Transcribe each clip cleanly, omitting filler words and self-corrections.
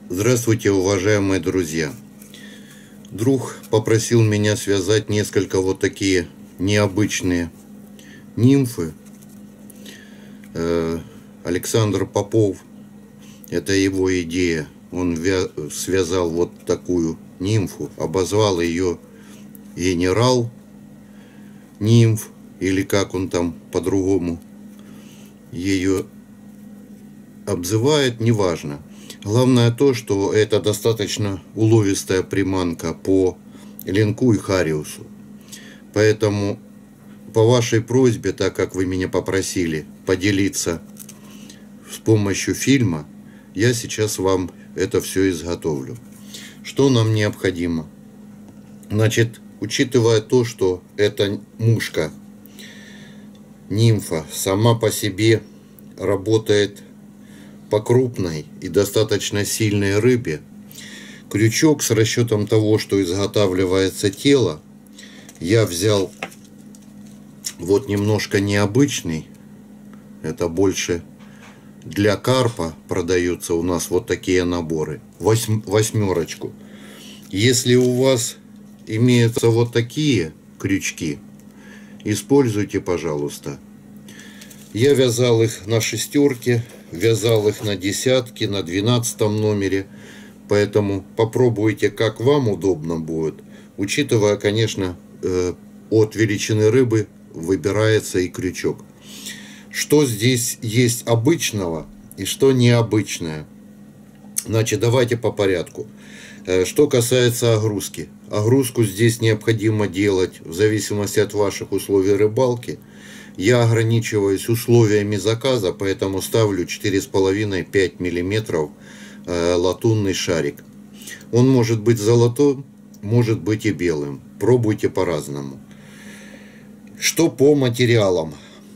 Здравствуйте, уважаемые друзья! Друг попросил меня связать несколько вот такие необычные нимфы. Александр Попов, это его идея. Он связал вот такую нимфу, обозвал ее генерал нимф, или как он там по-другому ее обзывает, неважно. Главное то, что это достаточно уловистая приманка по ленку и хариусу. Поэтому по вашей просьбе, так как вы меня попросили поделиться с помощью фильма, я сейчас вам это все изготовлю. Что нам необходимо? Значит, учитывая то, что эта мушка, нимфа, сама по себе работает по крупной и достаточно сильной рыбе, крючок с расчетом того, что изготавливается тело, я взял вот немножко необычный. Это больше для карпа продаются у нас вот такие наборы. Восьмерочку. Если у вас имеются вот такие крючки, используйте, пожалуйста. Я вязал их на шестерке, вязал их на десятке, на 12-м номере. Поэтому попробуйте, как вам удобно будет. Учитывая, конечно, от величины рыбы выбирается и крючок. Что здесь есть обычного и что необычное? Значит, давайте по порядку. Что касается огрузки. Огрузку здесь необходимо делать в зависимости от ваших условий рыбалки. Я ограничиваюсь условиями заказа, поэтому ставлю 4,5-5 мм латунный шарик. Он может быть золотым, может быть и белым. Пробуйте по-разному. Что по материалам?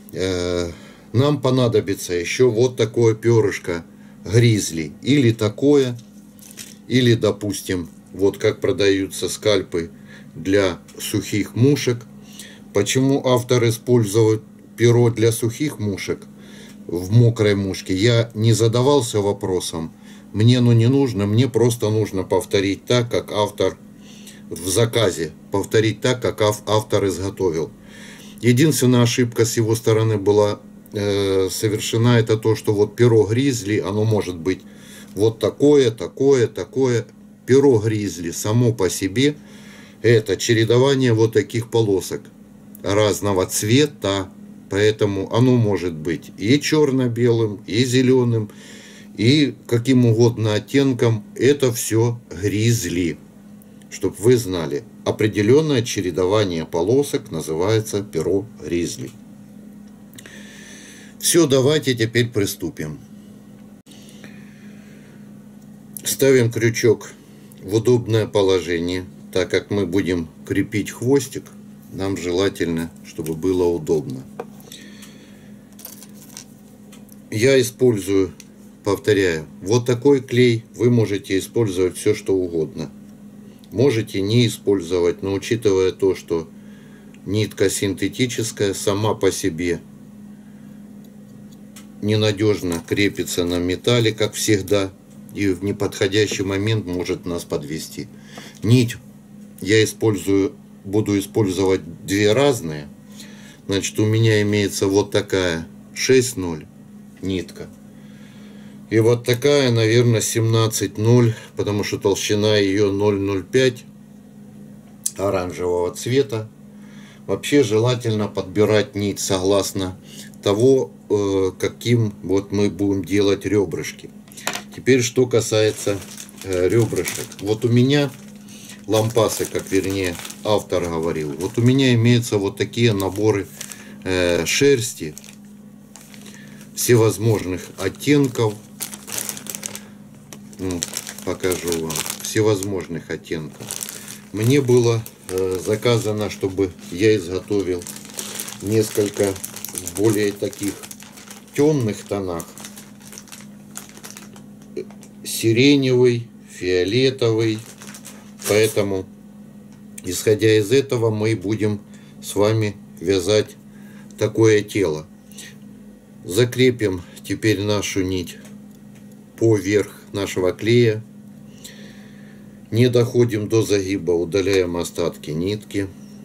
Нам понадобится еще вот такое перышко гризли. Или такое, или, допустим, вот как продаются скальпы для сухих мушек. Почему автор использует перо для сухих мушек в мокрой мушке? Я не задавался вопросом. Мне не нужно, мне просто нужно повторить так, как автор в заказе. Повторить так, как автор изготовил. Единственная ошибка с его стороны была совершена, это то, что вот перо гризли, оно может быть вот такое, такое, такое. Перо гризли само по себе это чередование вот таких полосок разного цвета, поэтому оно может быть и черно-белым, и зеленым, и каким угодно оттенком. Это все гризли, чтобы вы знали. Определенное чередование полосок называется перо гризли. Все, давайте теперь приступим. Ставим крючок в удобное положение, так как мы будем крепить хвостик. Нам желательно, чтобы было удобно. Я использую, повторяю, вот такой клей. Вы можете использовать все, что угодно. Можете не использовать, но учитывая то, что нитка синтетическая, сама по себе ненадежно крепится на металле, как всегда, и в неподходящий момент может нас подвести. Нить я буду использовать две разные. Значит, у меня имеется вот такая 6,0 нитка. И вот такая, наверное, 17,0, потому что толщина ее 0,05 оранжевого цвета. Вообще желательно подбирать нить согласно того, каким вот мы будем делать ребрышки. Теперь, что касается ребрышек. Вот у меня лампасы, как вернее автор говорил, вот у меня имеются вот такие наборы шерсти всевозможных оттенков. Покажу вам. Всевозможных оттенков. Мне было заказано, чтобы я изготовил несколько в более таких темных тонах. Сиреневый, фиолетовый. Поэтому, исходя из этого, мы будем с вами вязать такое тело. Закрепим теперь нашу нить поверх нашего клея. Не доходим до загиба, удаляем остатки нитки.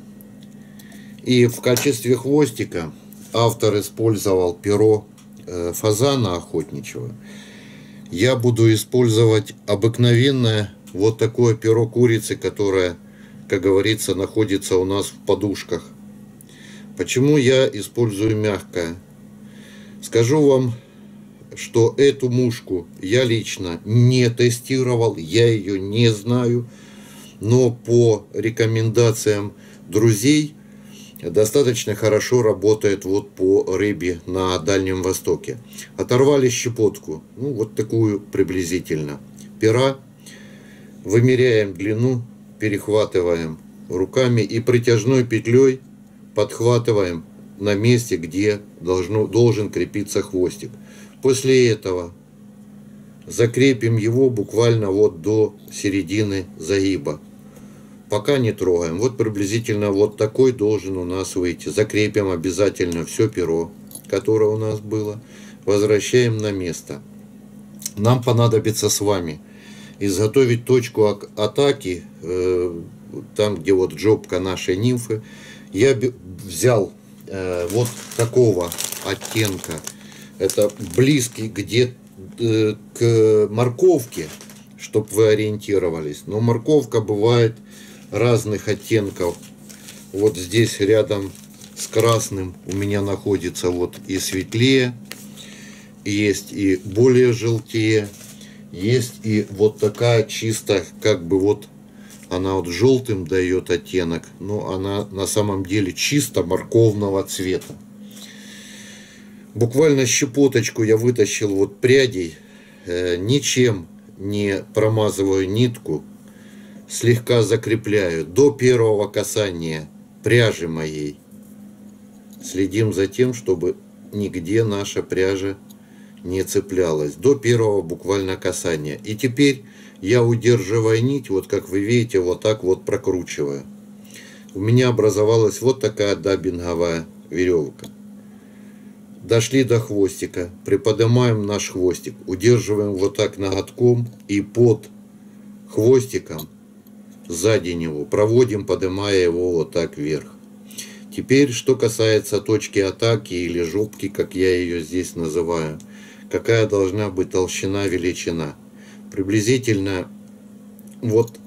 И в качестве хвостика автор использовал перо фазана охотничьего. Я буду использовать обыкновенное вот такое перо курицы, которое, как говорится, находится у нас в подушках. Почему я использую мягкое? Скажу вам, что эту мушку я лично не тестировал, я ее не знаю, но по рекомендациям друзей достаточно хорошо работает вот по рыбе на Дальнем Востоке. Оторвали щепотку, ну вот такую приблизительно, пера, вымеряем длину, перехватываем руками и притяжной петлей подхватываем на месте, где должен крепиться хвостик. После этого закрепим его буквально вот до середины загиба. Пока не трогаем. Вот приблизительно вот такой должен у нас выйти. Закрепим обязательно все перо, которое у нас было. Возвращаем на место. Нам понадобится с вами изготовить точку атаки, там где вот жопка нашей нимфы. Я взял вот такого оттенка. Это близкий где к морковке, чтобы вы ориентировались. Но морковка бывает разных оттенков. Вот здесь рядом с красным у меня находится вот и светлее, есть и более желтее, есть и вот такая чисто как бы вот она вот желтым дает оттенок, но она на самом деле чисто морковного цвета. Буквально щепоточку я вытащил вот прядей, ничем не промазываю нитку, слегка закрепляю до первого касания пряжи моей. Следим за тем, чтобы нигде наша пряжа не цеплялась. До первого буквально касания. И теперь я, удерживая нить, вот как вы видите, вот так вот прокручиваю. У меня образовалась вот такая даббинговая веревка. Дошли до хвостика, приподнимаем наш хвостик, удерживаем вот так ноготком и под хвостиком сзади него проводим, поднимая его вот так вверх. Теперь, что касается точки атаки или жопки, как я ее здесь называю, какая должна быть толщина, величина. Приблизительно вот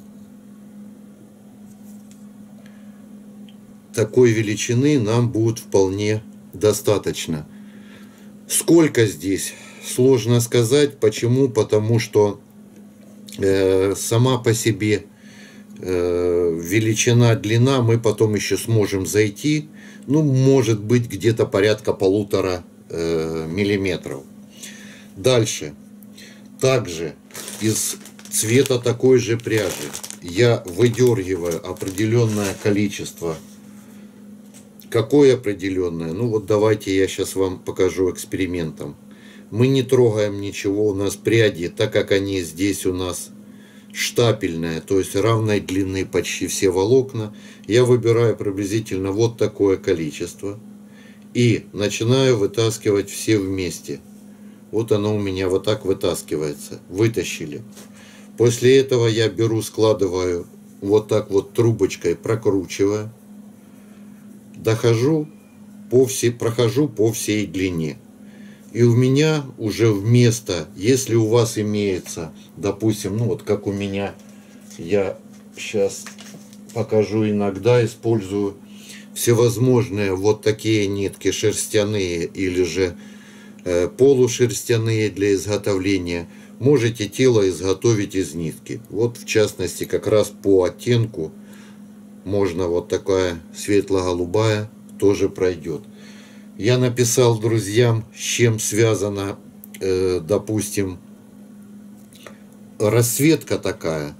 такой величины нам будет вполне достаточно. Сколько здесь? Сложно сказать. Почему? Потому что сама по себе величина, длина мы потом еще сможем зайти. Ну, может быть, где-то порядка 1,5 миллиметров. Дальше. Также из цвета такой же пряжи я выдергиваю определенное количество. Какое определенное? Ну вот давайте я сейчас вам покажу экспериментом. Мы не трогаем ничего, у нас пряди, так как они здесь у нас штапельные, то есть равной длины почти все волокна. Я выбираю приблизительно вот такое количество и начинаю вытаскивать все вместе. Вот оно у меня вот так вытаскивается. Вытащили. После этого я беру, складываю вот так вот трубочкой, прокручиваю. Прохожу по всей длине. И у меня уже вместо, если у вас имеется, допустим, ну вот как у меня, я сейчас покажу, иногда использую всевозможные вот такие нитки шерстяные или же полушерстяные для изготовления. Можете тело изготовить из нитки. Вот в частности как раз по оттенку можно вот такая светло-голубая тоже пройдет. Я написал друзьям, с чем связана, допустим, расцветка такая.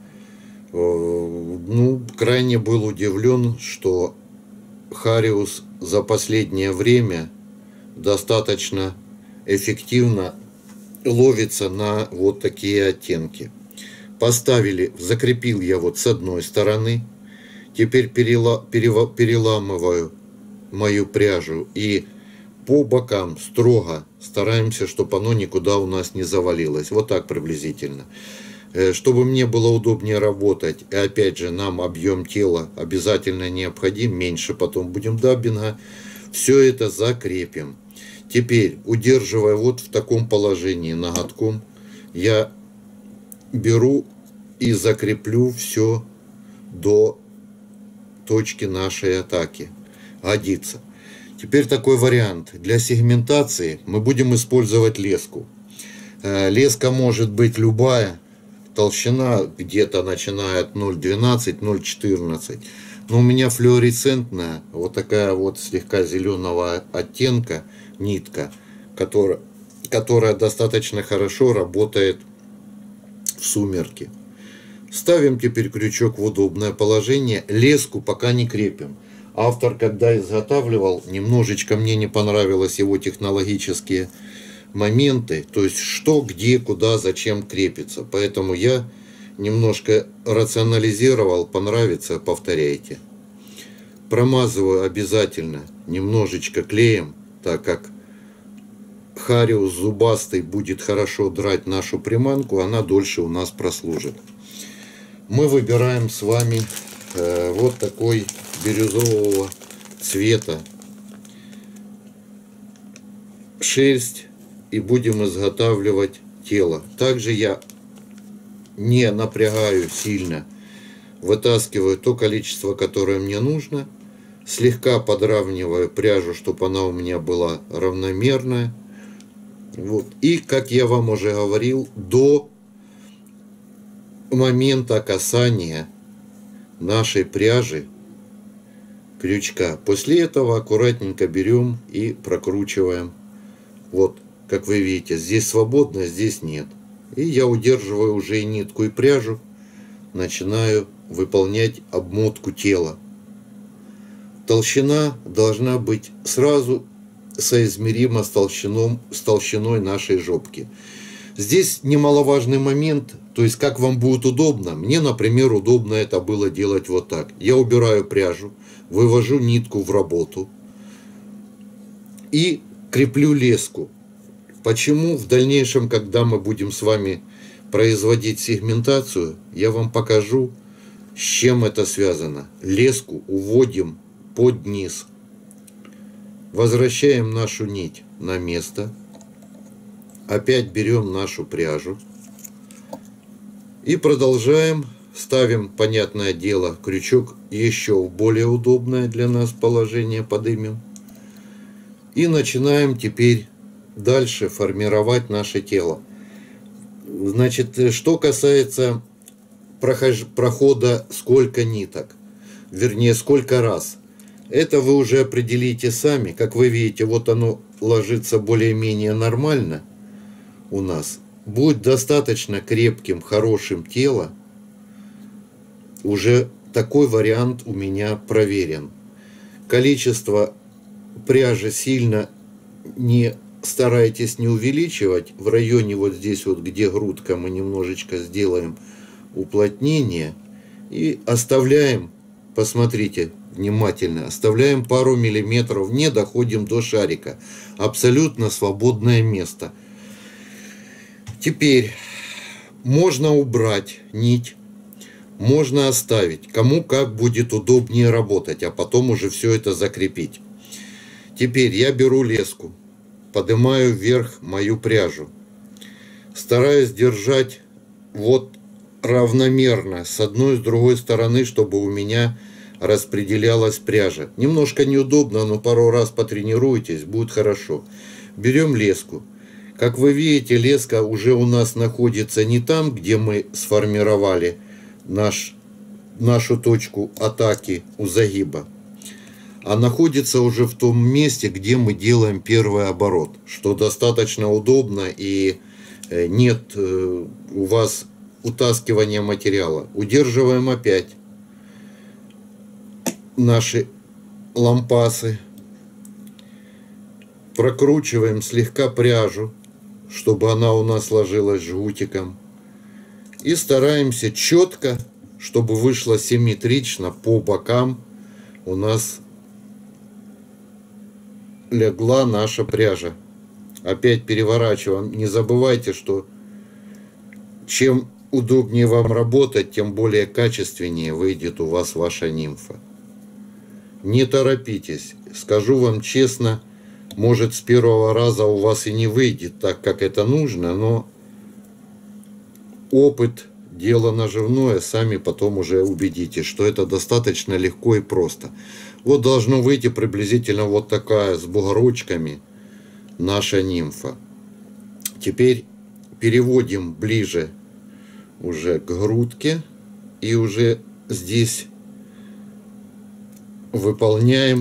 Ну, крайне был удивлен, что Хариус за последнее время достаточно эффективно ловится на вот такие оттенки. Поставили, закрепил я вот с одной стороны. Теперь переламываю мою пряжу и по бокам строго стараемся, чтобы оно никуда у нас не завалилось. Вот так приблизительно. Чтобы мне было удобнее работать, и опять же нам объем тела обязательно необходим, меньше потом будем даббинга, все это закрепим. Теперь, удерживая вот в таком положении ноготком, я беру и закреплю все до точки нашей атаки. Годится. Теперь такой вариант. Для сегментации мы будем использовать леску. Леска может быть любая. Толщина где-то начиная от 0,12, 0,14. Но у меня флуоресцентная, вот такая вот слегка зеленого оттенка нитка, которая достаточно хорошо работает в сумерки. Ставим теперь крючок в удобное положение. Леску пока не крепим. Автор, когда изготавливал, немножечко мне не понравилось его технологические моменты, то есть что, где, куда, зачем крепится. Поэтому я немножко рационализировал, понравится, повторяйте. Промазываю обязательно немножечко клеем, так как хариус зубастый будет хорошо драть нашу приманку, она дольше у нас прослужит. Мы выбираем с вами вот такой бирюзового цвета шерсть и будем изготавливать тело. Также я не напрягаю сильно, вытаскиваю то количество, которое мне нужно, слегка подравниваю пряжу, чтобы она у меня была равномерная. Вот. И, как я вам уже говорил, до момента касания нашей пряжи крючка. После этого аккуратненько берем и прокручиваем. Вот, как вы видите, здесь свободно, здесь нет. И я удерживаю уже и нитку, и пряжу, начинаю выполнять обмотку тела. Толщина должна быть сразу соизмерима с толщиной нашей жопки. Здесь немаловажный момент, то есть как вам будет удобно. Мне, например, удобно это было делать вот так. Я убираю пряжу, вывожу нитку в работу и креплю леску. Почему в дальнейшем, когда мы будем с вами производить сегментацию, я вам покажу, с чем это связано. Леску уводим под низ. Возвращаем нашу нить на место. Опять берем нашу пряжу. И продолжаем. Ставим, понятное дело, крючок еще в более удобное для нас положение подымем. И начинаем теперь дальше формировать наше тело. Значит, что касается прохода сколько ниток, вернее сколько раз, это вы уже определите сами. Как вы видите, вот оно ложится более-менее нормально у нас. Будет достаточно крепким, хорошим тело. Уже такой вариант у меня проверен. Количество пряжи сильно не старайтесь не увеличивать. В районе вот здесь вот, где грудка, мы немножечко сделаем уплотнение. И оставляем, посмотрите внимательно, оставляем пару миллиметров, не доходим до шарика. Абсолютно свободное место. Теперь можно убрать нить, можно оставить, кому как будет удобнее работать, а потом уже все это закрепить. Теперь я беру леску, поднимаю вверх мою пряжу, стараюсь держать вот равномерно с одной и с другой стороны, чтобы у меня распределялась пряжа. Немножко неудобно, но пару раз потренируйтесь, будет хорошо. Берем леску. Как вы видите, леска уже у нас находится не там, где мы сформировали нашу точку атаки у загиба, а находится уже в том месте, где мы делаем первый оборот, что достаточно удобно и нет у вас утаскивания материала. Удерживаем опять наши лампасы, прокручиваем слегка пряжу, чтобы она у нас ложилась жгутиком, и стараемся четко, чтобы вышло симметрично по бокам у нас легла наша пряжа. Опять переворачиваем. Не забывайте, что чем удобнее вам работать, тем более качественнее выйдет у вас ваша нимфа. Не торопитесь, скажу вам честно, может с первого раза у вас и не выйдет так, как это нужно, но опыт – дело наживное, сами потом уже убедитесь, что это достаточно легко и просто. Вот должно выйти приблизительно вот такая с бугорочками наша нимфа. Теперь переводим ближе уже к грудке и уже здесь выполняем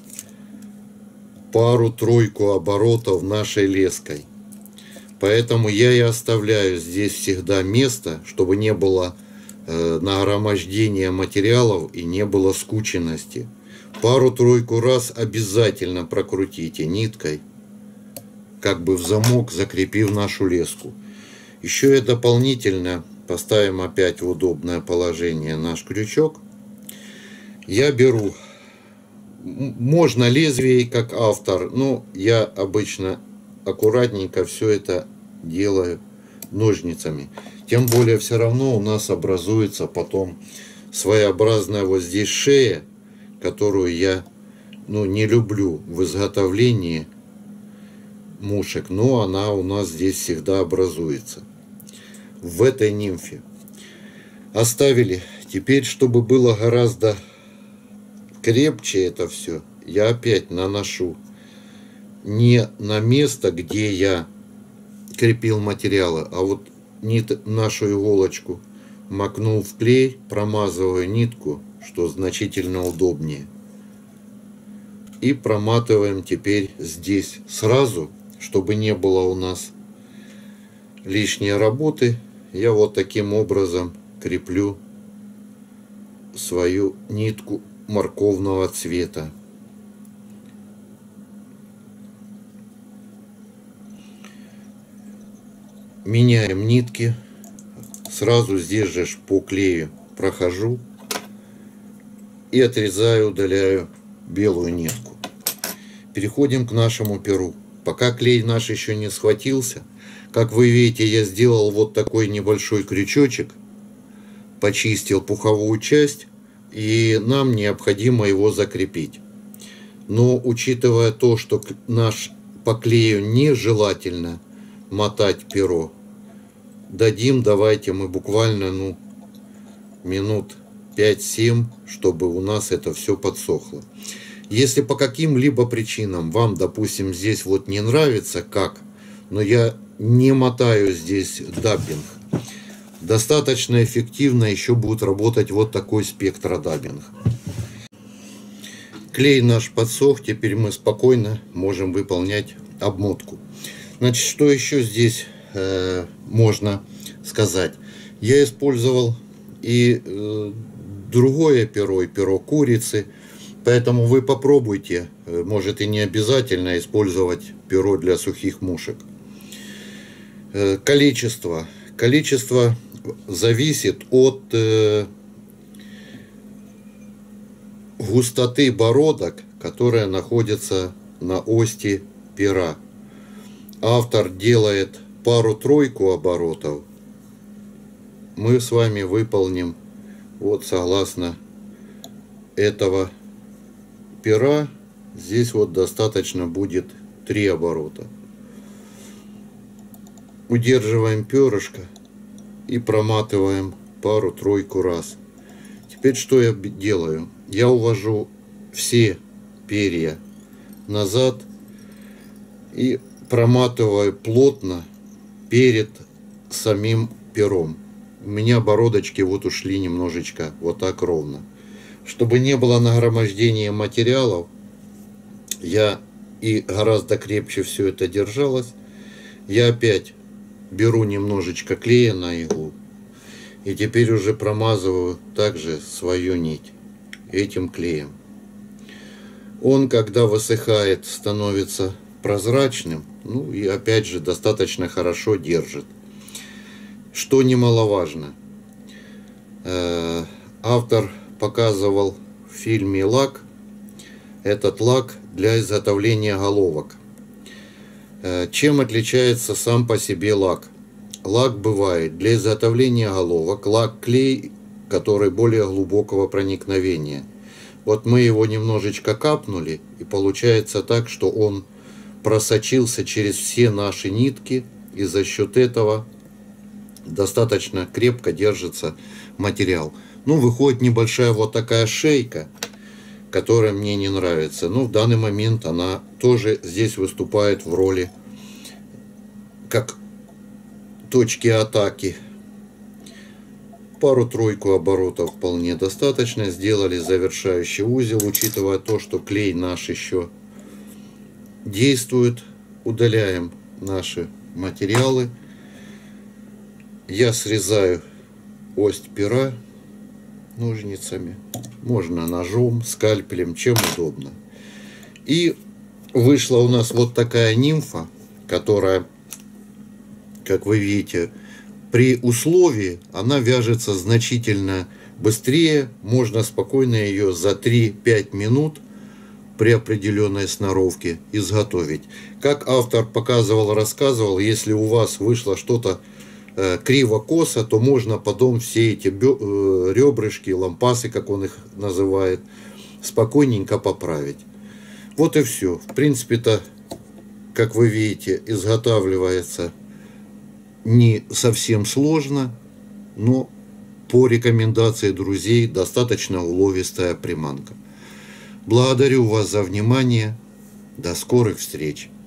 пару-тройку оборотов нашей леской. Поэтому я и оставляю здесь всегда место, чтобы не было нагромождения материалов и не было скученности. Пару-тройку раз обязательно прокрутите ниткой, как бы в замок, закрепив нашу леску. Еще и дополнительно поставим опять в удобное положение наш крючок. Я беру, можно лезвие, как автор, но я обычно аккуратненько все это делаю ножницами. Тем более все равно у нас образуется потом своеобразная вот здесь шея, которую я не люблю в изготовлении мушек, но она у нас здесь всегда образуется. В этой нимфе оставили. Теперь, чтобы было гораздо крепче это все, я опять наношу не на место, где я крепил материалы, а вот нашу иголочку макнул в клей, промазываю нитку, что значительно удобнее. И проматываем теперь здесь сразу, чтобы не было у нас лишней работы. Я вот таким образом креплю свою нитку морковного цвета. Меняем нитки. Сразу здесь же по клею прохожу и отрезаю, удаляю белую нитку. Переходим к нашему перу. Пока клей наш еще не схватился, как вы видите, я сделал вот такой небольшой крючочек, почистил пуховую часть, и нам необходимо его закрепить. Но учитывая то, что по клею нежелательно мотать перо, давайте мы буквально минут 5-7, чтобы у нас это все подсохло. Если по каким-либо причинам вам, допустим, здесь вот не нравится но я не мотаю здесь даббинг, достаточно эффективно еще будет работать вот такой спектродаббинг. Клей наш подсох, теперь мы спокойно можем выполнять обмотку. Значит, что еще здесь можно сказать? Я использовал и другое перо, и перо курицы, поэтому вы попробуйте, может и не обязательно использовать перо для сухих мушек. Количество зависит от густоты бородок, которая находится на ости пера. Автор делает пару-тройку оборотов. Мы с вами выполним вот согласно этого пера. Здесь вот достаточно будет 3 оборота. Удерживаем перышко и проматываем пару-тройку раз. Теперь что я делаю? Я увожу все перья назад и проматываю плотно перед самим пером. У меня бородочки вот ушли немножечко вот так ровно. Чтобы не было нагромождения материалов, и гораздо крепче все это держалось, я опять беру немножечко клея на иглу и теперь уже промазываю также свою нить этим клеем. Он, когда высыхает, становится прозрачным, и опять же достаточно хорошо держит. Что немаловажно, автор показывал в фильме лак. Этот лак для изготовления головок. Чем отличается сам по себе лак? лак бывает для изготовления головок, лак-клей, который более глубокого проникновения. Вот мы его немножечко капнули, и получается так, что он просочился через все наши нитки, и за счет этого достаточно крепко держится материал. Ну, выходит небольшая вот такая шейка, которая мне не нравится. Но в данный момент она тоже здесь выступает в роли как точки атаки. Пару-тройку оборотов вполне достаточно. Сделали завершающий узел, учитывая то, что клей наш еще действует. Удаляем наши материалы. Я срезаю ось пера ножницами. Можно ножом, скальпелем, чем удобно. И вышла у нас вот такая нимфа, которая, как вы видите, при условии она вяжется значительно быстрее. Можно спокойно ее за 3-5 минут при определенной сноровке изготовить. Как автор показывал, рассказывал, если у вас вышло что-то криво-косо, то можно потом все эти ребрышки, лампасы, как он их называет, спокойненько поправить. Вот и все. В принципе-то, как вы видите, изготавливается не совсем сложно, но по рекомендации друзей достаточно уловистая приманка. Благодарю вас за внимание. До скорых встреч!